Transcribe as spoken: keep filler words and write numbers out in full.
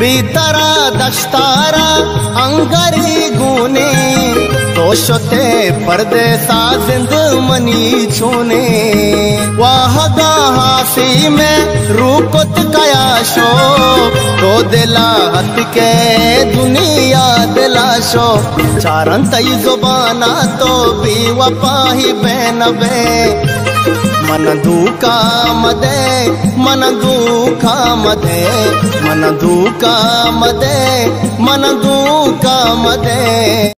बीतरा दस्तारा अंगरी गुने तोशते परदेसा जिंद मनी छूने वाह गासी में रूपत कयाशो तो दिला हत के दुनिया दिलाशो चारन तई जुबाना तो भी वपाही बेनबे मन दुखा मदे मन दुखा मदे मन दुखा मदे मन दुखा मदे।